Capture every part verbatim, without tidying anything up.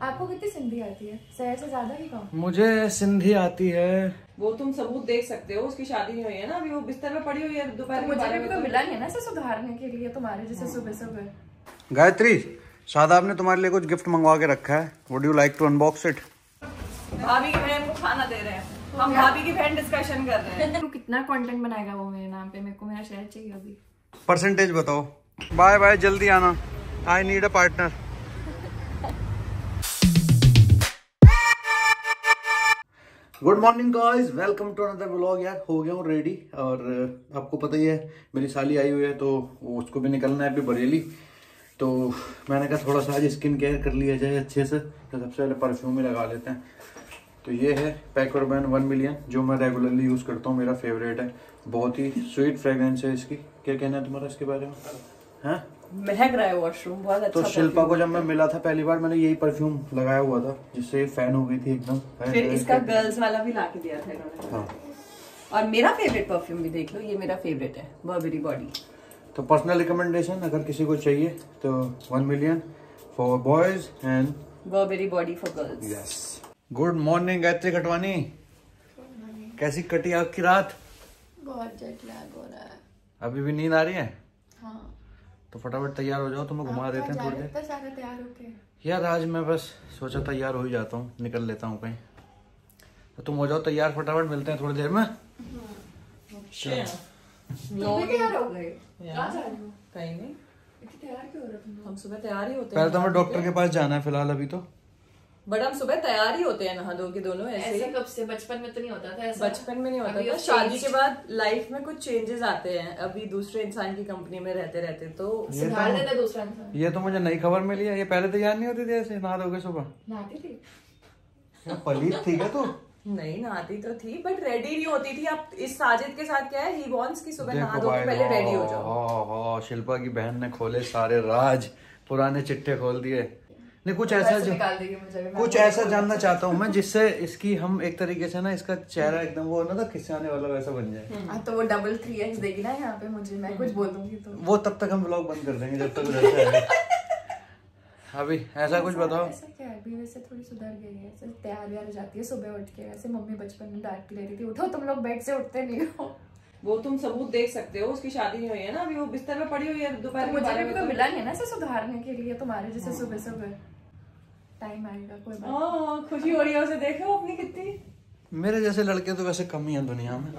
आपको कितनी सिंधी आती है? शहर से ज्यादा ही कम। मुझे सिंधी आती है। वो तुम सबूत देख सकते हो, उसकी शादी नहीं हुई है ना अभी, वो बिस्तर में पड़ी हुई है दोपहर तो मुझे भी तो मिला नहीं है ना इसे सुधारने के लिए तुम्हारे जैसे सुबह सुबह। गायत्री, शादाब ने तुम्हारे लिए कुछ गिफ्ट मंगवा के रखा है। Would you like to unbox it? भाभी की बहन को खाना दे रहे हैं हम, भाभी की बहन डिस्कशन कर रहे हैं। तू कितना कंटेंट बनाएगा वो मेरे नाम पे? मेरे को मेरा शेयर चाहिए अभी। परसेंटेज बताओ। बाय बाय, जल्दी आना। I need a partner. Good morning guys, welcome to another vlog. यार हो गया हूँ रेडी, और आपको पता ही है मेरी साली आई हुई है तो उसको भी निकलना है अभी बरेली। तो मैंने कहा थोड़ा सा आज स्किन केयर कर लिया जाए अच्छे से, तो सबसे पहले परफ्यूम ही लगा लेते हैं। तो ये है पैक उर्बन वन मिलियन, जो मैं रेगुलरली यूज़ करता हूँ, मेरा फेवरेट है। बहुत ही स्वीट फ्रेग्रेंस है इसकी। क्या कहना है तुम्हारा इसके बारे में? हाँ, महक रहा है वॉशरूम, बहुत अच्छा। तो शिल्पा को जब मैं मिला था पहली बार, मैंने यही परफ्यूम लगाया हुआ था, जिससे फैन हो गई थी एकदम। फिर इसका गर्ल्स वाला भी ला के दिया था इन्होंने। हाँ। और मेरा फेवरेट परफ्यूम भी देख लो, ये मेरा फेवरेट है, बर्बेरी बॉडी। तो पर्सनल रिकमेंडेशन अगर किसी को चाहिए तो one million for boys and Burberry body for girls. Yes. Good morning Gayatri Khatwani, कैसी कटी आपकी रात? बहुत जेट लैग हो रहा है। अभी भी नींद आ रही है? हाँ। तो फटाफट तैयार हो जाओ, तुम्हें घुमा देते हैं थोड़ी देर। सारे तैयार होके। यार आज मैं बस सोचा तैयार हो ही जाता हूँ, निकल लेता हूँ कहीं। तो तुम हो जाओ तैयार, फटाफट मिलते हैं थोड़ी देर में। तैयार हो गए? कहीं नहीं, तैयार क्यों हो रहे? हम सुबह तैयार ही होते पहले हैं। तो हमें डॉक्टर के पास जाना है फिलहाल अभी तो, बट हम सुबह तैयार ही होते हैं नहा धो के दोनों। ऐसे कब से? बचपन में तो नहीं होता था ऐसा। बचपन में नहीं होता था, शादी के बाद लाइफ में कुछ चेंजेस आते हैं। अभी दूसरे इंसान की कंपनी में रहते रहते तो सुधार देता दूसरा इंसान। ये तो मुझे नई खबर मिली है। ये पहले तैयार नहीं होती थी ऐसे नहा धो के सुबह? नहाती थी। पलीत थी क्या तू? नहीं नहाती तो थी, बट रेडी नहीं होती थी। अब इस साजिद के साथ क्या है, ही वांट्स कि सुबह नहा धो के पहले रेडी हो जाओ। शिल्पा की बहन ने खोले सारे राज, पुराने चिट्ठे खोल दिए। नहीं कुछ ऐसा जो, कुछ ऐसा जानना चाहता हूँ मैं, जिससे इसकी हम एक तरीके से ना इसका चेहरा एकदम वो ना था खिंचाने वाला वैसा बन जाए। हाँ तो वो डबल थ्री एक्स देगी ना यहाँ पे मुझे, मैं कुछ बोल दूंगी तो वो तब तक हम व्लॉग बंद कर देंगे जब तक उधर से आएगा। अभी ऐसा कुछ बताओ। ऐसा क्या है, अभी वैसे थोड़ी सुधर गई है, ऐसे तैयार व्यार हो जाती है सुबह उठ के। वैसे मम्मी बचपन में डांट के ले रही थी, उठो तुम लोग बेड से उठते नहीं हो। वो तुम सबूत देख सकते हो, उसकी शादी नहीं हुई है ना अभी, वो बिस्तर में पड़ी हुई है दोपहर तो मुझे भी तो मिला नहीं है ना इसे सुधारने के लिए तुम्हारे जैसे सुबह सुबह। टाइम आएगा, कोई बात नहीं। खुशी हो रही है उसे, देखो अपनी कितनी। मेरे जैसे लड़के तो वैसे कम ही हैं दुनिया में।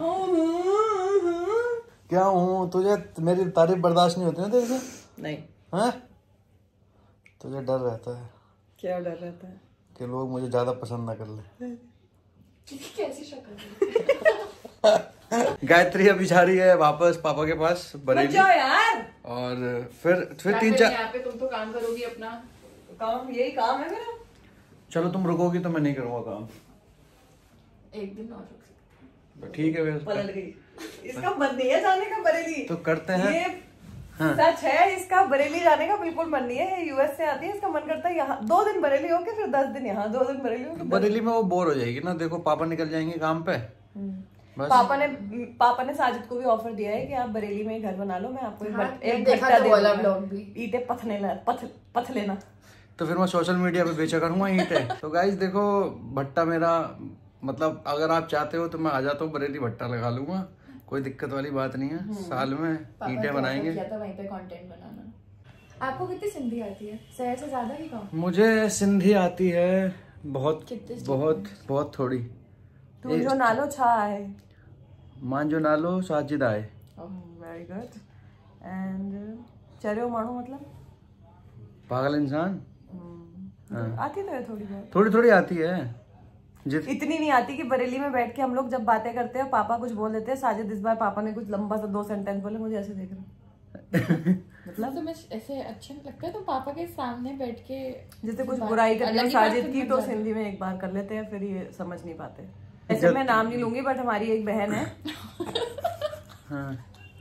क्या हूँ, तुझे मेरी तारीफ बर्दाश्त नहीं होती ना तेरे से? नहीं। हाँ, तुझे डर रहता है। क्या डर रहता है? कि लोग मुझे ज्यादा पसंद ना कर ले। कैसी शक्ल है? गायत्री अभी जा रही है वापस पापा के पास बरेली। जाओ यार। और फिर फिर तीन चार यहाँ पे तुम तो काम करोगी अपना। काम, यही काम है मेरा। चलो तुम रुकोगी तो मैं नहीं करूँगा काम। एक दिन और रुक सकते हैं। ठीक है फिर पलट गई। इसका मन नहीं है जाने का बरेली। तो करते हैं। ये हाँ। सच है, इसका बरेली जाने का बिल्कुल मन नहीं है। यूएस से आती है, इसका मन करता है यहाँ दो दिन बरेली हो के फिर दस दिन यहाँ, दो दिन बरेली हो के। बरेली में वो बोर हो जाएगी ना। देखो पापा निकल जाएंगे काम पे। पापा ने पापा ने साजिद को भी ऑफर दिया है कि आप बरेली में ही घर बना लो, मैं आपको एक, हाँ, बट, एक देखा भट्टा तो दे वाला दूंगा, ब्लॉग भी। ईंटें पथने ला, पथ पथ लेना। तो फिर मैं सोशल मीडिया पे बेचा करूंगा ईंटें। तो गाइस देखो, भट्टा मेरा मतलब अगर आप चाहते हो तो मैं आ जाता हूँ बरेली, भट्टा लगा लूंगा, कोई दिक्कत वाली बात नहीं है। साल में ईंटें बनाएंगे। किया था वहीं पे कंटेंट बनाना। आपको कितनी सिंधी आती है? शहर से ज्यादा ही कम। मुझे सिंधी आती है बहुत बहुत बहुत थोड़ी। तू जो नालो छा है, मान जो नालो साजिद आए। Very good. एंड चरियो मानो मतलब पागल इंसान। हाँ। आती तो है थोड़ी बहुत, थोड़ी थोड़ी आती है, जित इतनी नहीं आती कि बरेली में बैठ के हम लोग जब बातें करते हैं पापा कुछ बोल देते हैं, साजिद इस बार पापा ने कुछ लंबा सा दो सेंटेंस बोले, मुझे ऐसे देख रहा मतलब तो मैं ऐसे अच्छा नहीं लगता है, तो पापा के सामने बैठ के जैसे कुछ बुराई करते हैं साजिद की तो सिंधी में एक बार कर लेते हैं, फिर ये समझ नहीं पाते। ऐसे मैं नाम नहीं लूंगी, बट हमारी एक बहन है। हाँ।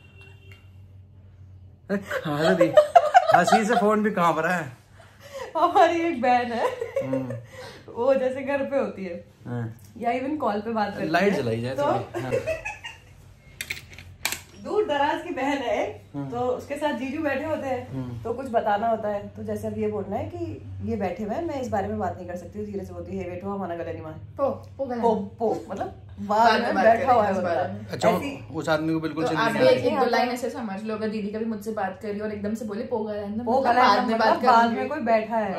हंसी से फोन भी कांप रहा है। हमारी एक बहन है, वो जैसे घर पे होती है। हाँ। या इवन कॉल पे बात करती है। लाइट जलाई जाए तो हाँ। दूर दराज की बहन है तो उसके साथ जीजू बैठे होते हैं तो कुछ बताना होता है, तो जैसे अब ये बोलना है कि ये बैठे हुए हैं, मैं इस बारे में बात नहीं कर सकती हूँ, धीरे से बोलती है बैठो हमारा गले नहीं मार पो पो पो पो मतलब बाद में बैठा हुआ है बंदा। अच्छा उस आदमी को बिल्कुल तो आप भी एक एक दो लाइन ऐसे समझ लो, अगर दीदी कभी मुझसे बात करी और एकदम से बोले पोगा है ना, वो बाद में बात बाद में कोई बैठा है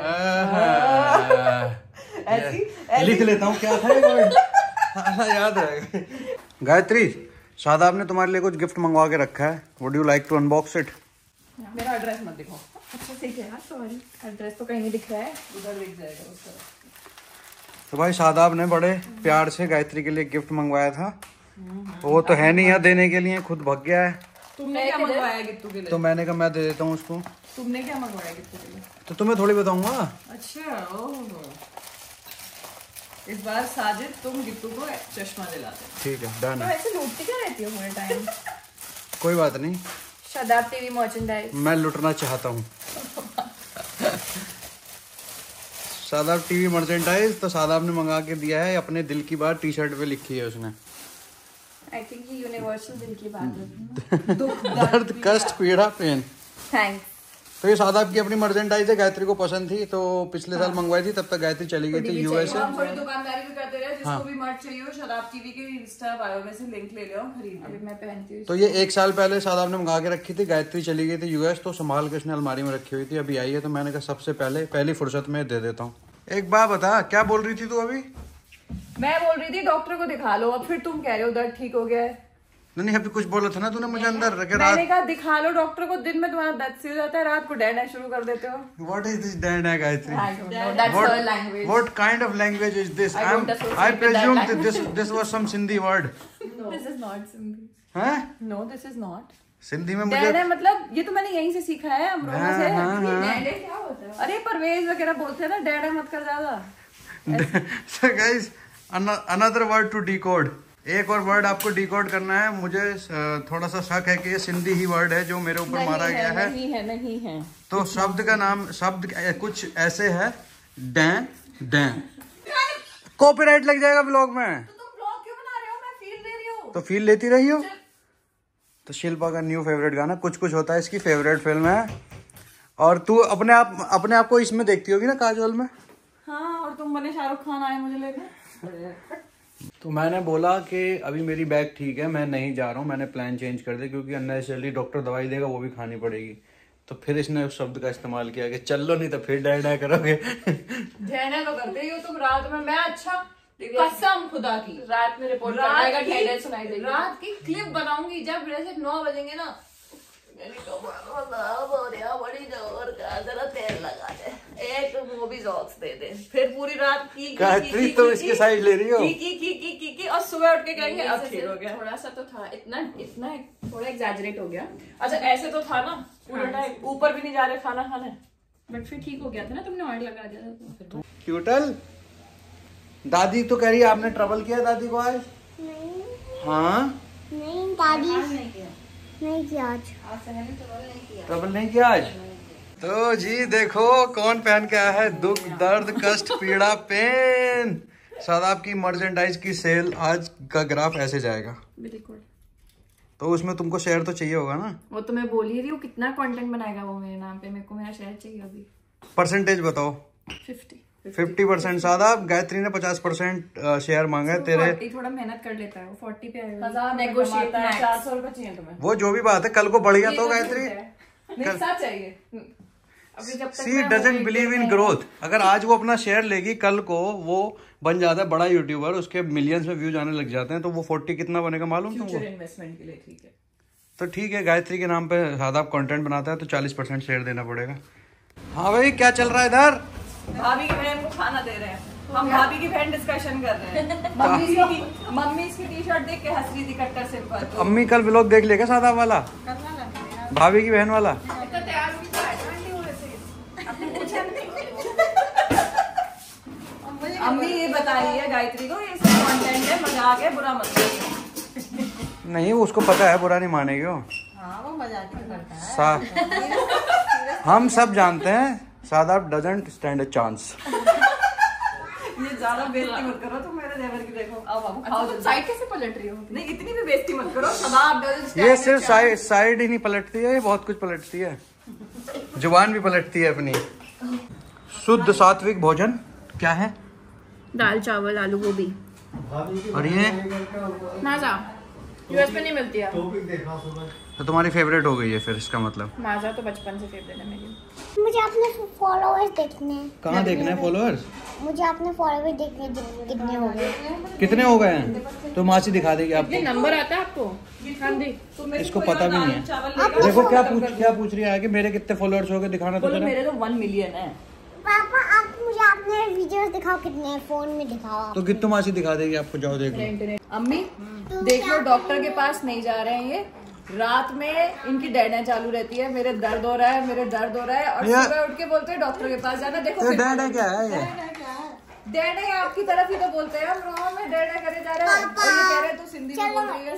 ऐसी लिख लेता हूँ क्या था याद है। गायत्री शादाब ने तुम्हारे लिए कुछ गिफ्ट मंगवा के रखा है, would you like to unbox it? मेरा एड्रेस मत दिखाओ। अच्छा ठीक है, सॉरी एड्रेस तो कहीं नहीं दिख रहा है, उधर दिख जाएगा उसका। तो भाई शादाब ने बड़े प्यार से गायत्री के लिए गिफ्ट मंगवाया था, वो तो है नहीं यहाँ देने के लिए, खुद भाग गया है। तुमने क्या मंगवाया गिफ्ट के लिए? तो मैंने कहा मैं दे देता हूँ उसको। तुमने क्या मंगवाया गिफ्ट के लिए? तो तुम्हें थोड़ी बताऊंगा। अच्छा ओह, इस बार साजिद तुम गिट्टू को चश्मा दिलाते। ठीक है डन तो है। ऐसे लूटती क्या रहती हो पूरे टाइम? कोई बात नहीं, शादाब टीवी मर्चेंडाइज मैं लुटना चाहता हूँ। शादाब टीवी मर्चेंडाइज तो शादाब ने मंगा के दिया है, अपने दिल की बात टी शर्ट पे लिखी है उसने। आई थिंक ये यूनिवर्सल दिल की बात है। दर्द कष्ट पीड़ा पेन। थैंक्स। तो ये शादाब की अपनी मर्चेंडाइज है, गायत्री को पसंद थी तो पिछले साल मंगवाई थी, तब तक गायत्री चली गई थी यूएस से। हम थोड़ी दुकानदारी भी करते रहे, जिसको भी मर्च चाहिए हो शादाब टीवी के इंस्टा बायो में से लिंक ले लो, खरीद लो। मैं पहनती हूँ तो ये एक साल पहले शादाब ने मंगा के रखी थी, गायत्री चली गई थी यूएस तो संभाल के उसने अलमारी में रखी हुई थी, अभी आई है तो मैंने कहा सबसे पहले पहली फुर्सत में दे देता हूँ। एक बात बता, क्या बोल रही थी तू अभी? मैं बोल रही थी डॉक्टर को दिखा लो, अब फिर तुम कह रहे हो दर्द ठीक हो गया है। नहीं अभी कुछ बोला था ना तूने मुझे अंदर रखे। मैंने कहा दिखा लो डॉक्टर को, दिन में तुम्हारा दर्द से हो जाता है, रात को डैड शुरू कर देते हो। What is this डैड है Gayatri? I don't know. That's What- her language. What kind of language is this? I I'm- don't associate I with that presume that language. this this was some Sindhi word. This is not Sindhi. हैं? No this is not Sindhi में dad मुझे है, मतलब ये तो मैंने यहीं से सीखा है अमरोहा हाँ, से। हाँ, हाँ। डैडे क्या होता है? अरे परवेज वगैरह बोलते हैं ना, डैड मत कर ज्यादा। So guys, another word to decode. एक और वर्ड आपको डिकोड करना है। मुझे अ, थोड़ा सा शक है कि ये सिंधी ही वर्ड है जो मेरे ऊपर मारा गया है। नहीं है नहीं है। तो शब्द का नाम शब्द कुछ ऐसे है, डैन डैन। कॉपीराइट लग जाएगा ब्लॉग में। तो तुम ब्लॉग क्यों बना रहे हो? मैं फील दे रही हूँ। तो फील लेती रही हो। तो शिल्पा का न्यू फेवरेट गाना कुछ कुछ होता है, इसकी फेवरेट फिल्म है। और तू अपने आप अपने आप को इसमें देखती होगी ना, काजोल में। हाँ, और तुम बने शाहरुख खान आए मुझे लेने। तो मैंने बोला कि अभी मेरी बैग ठीक है, मैं नहीं जा रहा हूँ, मैंने प्लान चेंज कर दिया क्योंकि अननेसेसरली डॉक्टर दवाई देगा वो भी खानी पड़ेगी। तो फिर इसने उस शब्द का इस्तेमाल किया कि चल लो नहीं तो फिर डै डै करोगे। ढहने तो करते ही हो तुम रात में। मैं अच्छा कसम खुदा की रात में रिपोर्ट रात करना की ढेडे सुनाई देगी। रात की क्लिप बनाऊंगी जब जैसे नौ बजेंगे ना, बड़ी जोर का जरा तेल लगा दे, एक मूवी जॉक्स दे दे, फिर पूरी रात की की गायत्री तो इसकी साइड ले रही हो। की की की की की की और सुबह उठ के कहेंगे अब ठीक हो गया। थोड़ा सा तो था, इतना इतना थोड़ा एग्जैजरेट हो गया, अच्छा ऐसे तो था ना पूरे टाइम, ऊपर भी नहीं जा रहे खाना खाने, बट फिर ठीक हो गया था ना, तुमने ऑयल लगा दिया था तो। क्यूटल दादी तो कह रही है आपने ट्रबल किया दादी को आज? नहीं हाँ नहीं दादी नहीं किया आज। ट्रबल नहीं किया आज। तो जी देखो कौन पहन के आया है, दुख दर्द कष्ट पीड़ा पेन। शादाब की मर्चेंडाइज की सेल आज का ग्राफ ऐसे जाएगा। बिल्कुल। तो उसमें तुमको शेयर तो चाहिए होगा ना। वो तो मैं बोल ही रही हूँ, कितना कंटेंट बनाएगा वो मेरे नाम पे, मेरे को मेरा शेयर चाहिए अभी। परसेंटेज बताओ। Fifty fifty percent Shadab, Gayatri ने पचास परसेंट शेयर मांगा है तेरे। थोड़ा मेहनत कर लेता है वो, फोर्टी पे आएगा। हजार नेगोशिएट चार सौ रुपए चाहिए तुम्हें। वो जो भी बात है, कल को बढ़ गया तो गायत्री। नहीं साथ चाहिए अभी जब तक she doesn't believe in growth. अगर आज वो अपना शेयर लेगी, कल को वो बन जाता है बड़ा यूट्यूबर, उसके मिलियंस में व्यूज आने लग जाते हैं, तो वो फोर्टी कितना बनेगा मालूम तुमको? इन्वेस्टमेंट के लिए ठीक है। तो ठीक है, गायत्री के नाम पे शादाब कंटेंट बनाता है तो चालीस परसेंट शेयर देना पड़ेगा। हाँ भाई क्या चल रहा है इधर? भाभी की बहन को खाना दे रहे हैं हम, भाभी की बहन डिस्कशन कर रहे हैं। मम्मी इसकी मम्मी इसकी टी शर्ट देख के हंस रही थी, कट्टर सिंपल। अम्मी कल व्लॉग देख लेगा शादाब वाला, भाभी की बहन वाला। अम्मी ये बता रही है गायत्री को, ये सब कंटेंट है, मजाक है, बुरा मत करिए। नहीं उसको पता है, बुरा नहीं मानेगी वो। हाँ वो मजाक ही करता है। हम सब जानते हैं Shadab doesn't stand a chance. ये ज्यादा बेइज्जती मत करो तुम मेरे देवर की। देखो अब बाबू खाओ। तुम साइड कैसे पलट रही हो? नहीं इतनी भी बेइज्जती मत करो। शबाब ये सिर्फ साइड साइड ही नहीं पलटती है, ये बहुत कुछ पलटती है, जुबान भी पलटती है अपनी। शुद्ध सात्विक भोजन क्या है? दाल चावल आलू गोभी। और ये माजा यूएस में नहीं मिलती है। तो तुम्हारी फेवरेट हो गई है फिर इसका मतलब। माजा तो बचपन से फेवरेट है मेरी। मुझे अपने फॉलोअर्स देखने हैं। कहाँ देखना है फॉलोअर्स? मुझे अपने फॉलोअर्स देखने हैं, कितने हो गए। कितने हो गए हैं? तो मासी दिखा देगी आपको। नंबर आता है आपको? हाँ जी। इसको पता भी नहीं है। देखो क्या पूछ क्या पूछ रही है कि मेरे कितने फॉलोअर्स हो गए, दिखाना तो जरा। मेरे तो वन मिलियन है। पापा आप मुझे अपने वीडियोस दिखाओ, कितने हैं फोन में दिखाओ। तो कितने मासी दिखा देगी आपको, जाओ देख लो। अम्मी देख लो डॉक्टर के पास नहीं जा रहे हैं ये। रात में इनकी डेडें चालू रहती है, मेरे दर्द हो रहा है, मेरे दर्द हो रहा है, और सुबह उठ के बोलते हैं डॉक्टर के पास जाना। देखो डेडे क्या है ये? डेडे आपकी तरफ ही तो बोलते हैं, हम रोहन में डेडे करे जा रहे हैं और ये कह रहे हैं तू सिंधी में बोल रही है।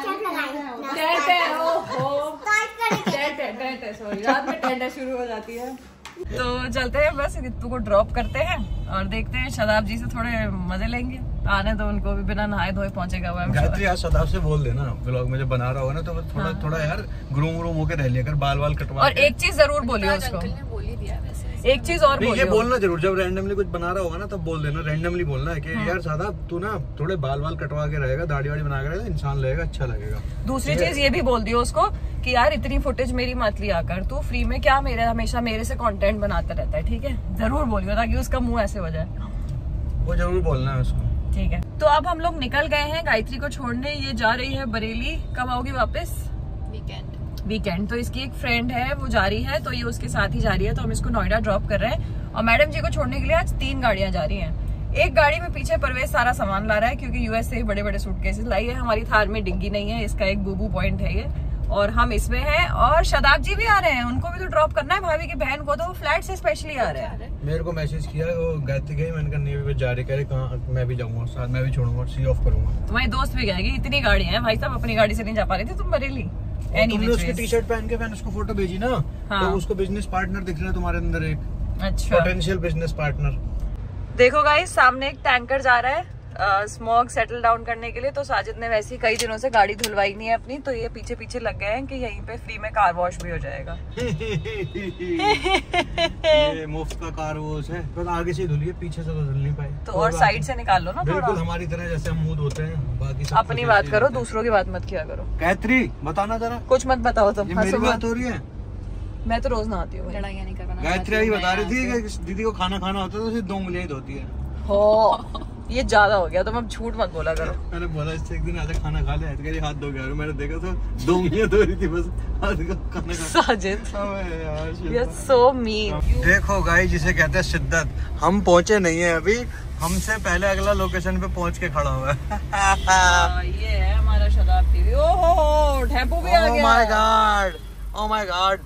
सॉरी रात में टेंडे शुरू हो जाती है। तो चलते हैं बस, रितु को ड्रॉप करते हैं और देखते हैं शदाब जी से थोड़े मजे लेंगे। आने तो उनको भी बिना नहाए धोए पहुंचेगा हुआ है। गायत्री आज शदाब से बोल देना व्लॉग में जब बना रहा होगा ना, तो थोड़ा हाँ। थोड़ा यार ग्रूम व्रूम होके रह लिया कर, बाल बाल कटवा। और एक चीज जरूर बोलियो उसको, एक चीज और ये बोलना जरूर, जब रैंडमली कुछ बना रहा होगा ना तब बोल देना। रैंडमली बोलना है कि हाँ। यार शदाब तू ना थोड़े बाल बाल कटवा के रहेगा, दाढ़ी वाड़ी बना के रहेगा, इंसान लगेगा, अच्छा लगेगा। दूसरी चीज ये भी बोल दियो उसको कि यार इतनी फुटेज मेरी मत लिया कर, तू फ्री में क्या मेरे हमेशा मेरे से कंटेंट बनाता रहता है, ठीक है? जरूर बोलियो ताकि उसका मुंह ऐसे हो जाए। वो जरूर बोलना है उसको, ठीक है। तो अब हम लोग निकल गए हैं गायत्री को छोड़ने। ये जा रही है बरेली। कब आओगी वापस? वीकेंड। वीकेंड। तो इसकी एक फ्रेंड है वो जा रही है, तो ये उसके साथ ही जा रही है। तो हम इसको नोएडा ड्रॉप कर रहे हैं और मैडम जी को छोड़ने के लिए आज तीन गाड़ियां जा रही हैं। एक गाड़ी में पीछे परवेज सारा सामान ला रहा है क्योंकि यूएस से बड़े बड़े सूटकेसेस लाई है। हमारी थार में डिग्गी नहीं है, इसका एक बूबू पॉइंट है ये, और हम इसमें हैं। और शदाब जी भी आ रहे हैं, उनको भी तो ड्रॉप करना है भाभी की बहन को, तो वो फ्लैट से स्पेशली आ रहे हैं। मेरे को मैसेज किया, वो गायत्री गई, मैंने कहा नहीं जा रही, कह रही कहाँ, मैं भी जाऊंगा साथ, मैं भी छोड़ूंगा, सी ऑफ करूंगा। तुम्हारी दोस्त भी जाएगी, इतनी गाड़ियां हैं भाई साहब, अपनी गाड़ी से नहीं जा पा रही थी तुम बरेली। तुमने उसकी टी शर्ट पहन के मैंने उसको फोटो भेजी ना, हाँ। तो उसको बिजनेस पार्टनर दिख रहा है तुम्हारे अंदर, एक अच्छा पोटेंशियल बिजनेस पार्टनर। देखो गाइस सामने एक टैंकर जा रहा है स्मॉग सेटल डाउन करने के लिए। तो साजिद ने वैसे ही कई दिनों से गाड़ी धुलवाई नहीं है अपनी, तो ये पीछे पीछे लग गए हैं कि यहीं पे फ्री में कार वॉश भी हो जाएगा। ये मुफ्त का कार वॉश है, तो आगे से धुलिए, पीछे से तो धुल नहीं पाए। तो और साइड से निकाल लो ना थोड़ा। बिल्कुल हमारी तरह जैसे हम मूड होते हैं, बाकी सब अपनी बात करो, दूसरों की बात मत किया करो। गायत्री बताना जरा, कुछ मत बताओ तुम। मेरी बात हो रही है, मैं तो रोज नहाती हूँ, लड़ाइयाँ नहीं करवाना। गायत्री अभी बता रही थी कि दीदी को खाना खाना होता है तो सिर्फ दो उंगलियां ही धोती है। हो ये ज्यादा हो गया, तुम अब झूठ मत बोला करो। मैंने बोला इससे एक दिन आधा खाना खा लिया, कह रही हाथ धो गया, मैंने देखा तो दो उंगलियां धो रही थी बस, हाथ का खाना खा। Sajid you are so mean. देखो गाइस जिसे कहते हैं शिद्दत, हम पहुंचे नहीं है अभी, हमसे पहले अगला लोकेशन पे पहुंच के खड़ा हुआ है। ये है हमारा शदाब टीवी। ओहो ढेपू भी आ गया। Oh my god, oh my god,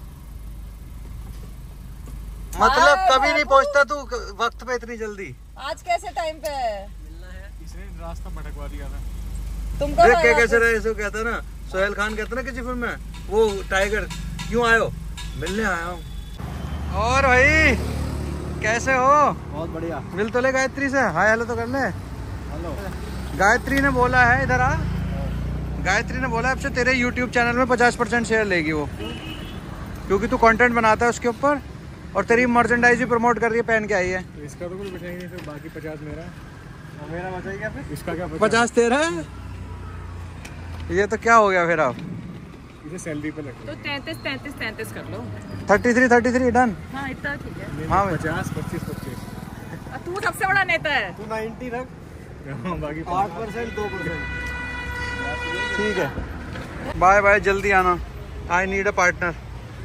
मतलब कभी नहीं पहुंचता तू वक्त पे इतनी जल्दी। आज कैसे टाइम पे मिलना है, इसने रास्ता भटकवा दिया था। तुमको देख के कैसे रहे, इसको कहता है ना, सोहेल खान कहता है ना किसी फिल्म में, वो टाइगर, क्यों आयो? मिलने आया हूँ। और भाई कैसे हो? बहुत बढ़िया। मिल तो ले गायत्री से, हाय हेलो तो कर ले। हेलो। गायत्री ने बोला है, इधर आ, गायत्री ने बोला अब से तेरे यूट्यूब चैनल में पचास परसेंट शेयर लेगी वो, क्योंकि तू कंटेंट बनाता है उसके ऊपर और तेरी मर्चेंडाइज भी प्रमोट कर रही है, पहन के आई है। तो इसका तो कुछ बचेगा नहीं, फिर बाकी पचास मेरा और मेरा बचेगा, फिर इसका क्या? पचास तेरा है, ये तो क्या हो गया फिर? आप इसे सैलरी पे रखो तो तैंतीस तैंतीस तैंतीस कर लो। Thirty three thirty three done. हाँ इतना ठीक है। हाँ पचास पच्चीस पच्चीस तू सबसे बड़ा नेता है। तू नाइन्टी रख, बाकी आठ परसेंट दो परसेंट ठीक है। बाय बाय, जल्दी आना, आई नीड अ पार्टनर।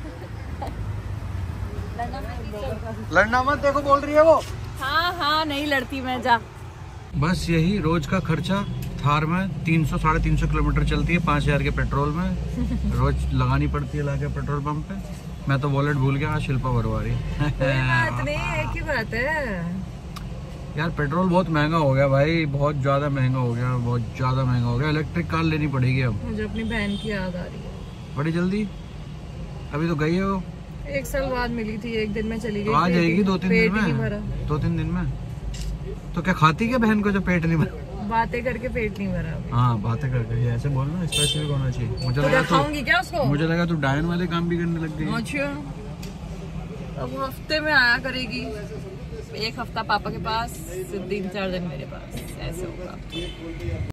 लड़ना मत, देखो बोल रही है वो। हाँ हाँ नहीं लड़ती मैं, जा। बस यही रोज का खर्चा थार में, तीन सौ साढ़े तीन सौ किलोमीटर चलती है, पाँच हजार के पेट्रोल में रोज लगानी पड़ती है लाके पेट्रोल पंप पे। मैं तो वॉलेट भूल गया, शिल्पा भरवा रही। कोई बात नहीं, एक ही बात है यार, पेट्रोल बहुत महंगा हो गया भाई, बहुत ज्यादा महंगा हो गया, बहुत ज्यादा महंगा हो गया। इलेक्ट्रिक कार लेनी पड़ेगी अब। मुझे अपनी बहन की याद आ रही है बड़ी जल्दी। अभी तो गई है वो, एक साल बाद मिली थी, एक दिन में चली गई। आ जाएगी दो तीन दिन में, दो तीन दिन में। तो क्या खाती क्या बहन को जो पेट नहीं भरा? बातें करके पेट नहीं भरा। हाँ बातें करके, ये ऐसे बोलना स्पेसिफिक होना चाहिए। मुझे तो लगा खाऊंगी क्या उसको? मुझे लगा तू डायन वाले काम भी करने लग गई। अच्छा, अब हफ्ते में आया करेगी, एक हफ्ता पापा के पास, तीन चार दिन मेरे पास, ऐसे होगा।